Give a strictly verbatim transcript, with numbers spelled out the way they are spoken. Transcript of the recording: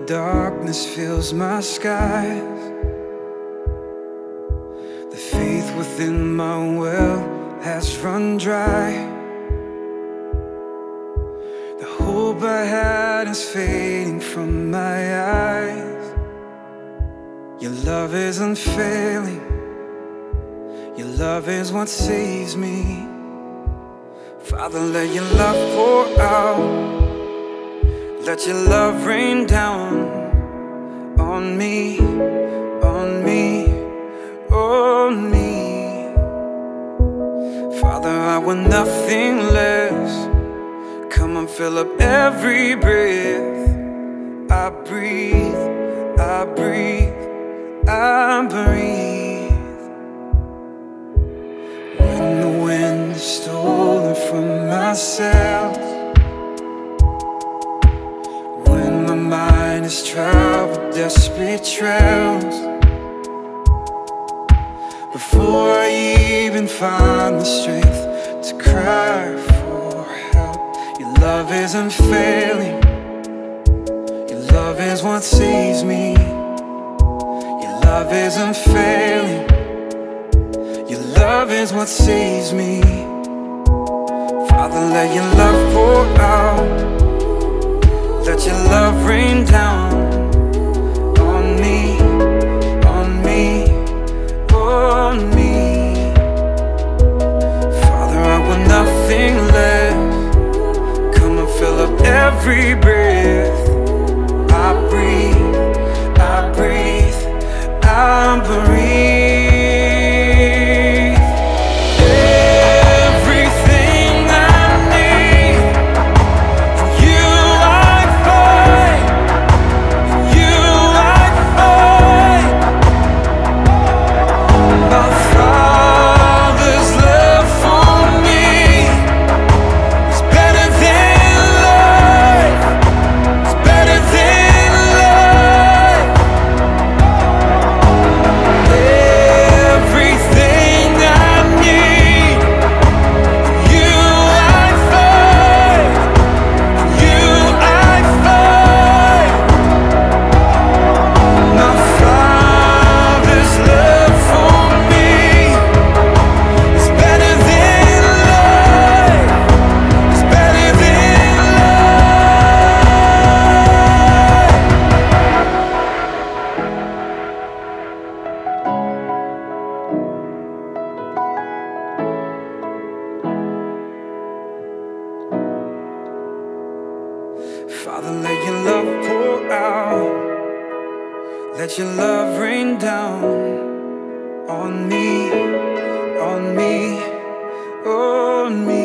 darkness fills my skies, the faith within my well has run dry. The hope I had is fading from my eyes. Your love is unfailing, your love is what saves me. Father, let your love pour out, let your love rain down on me, on me, on me. Father, I want nothing less. Come and fill up every breath I breathe, I breathe, I breathe. When the wind is stolen from myself, when my mind has traveled desperate trails, before I even find the strength to cry for help, your love is unfailing, your love is what saves me. Your love is unfailing, your love is what saves me. Father, let your love pour out, let your love rain down on me, on me, on me. Father, I want nothing less. Come and fill up every breath I breathe, I breathe, I breathe. Father, let your love pour out, let your love rain down on me, on me, on me.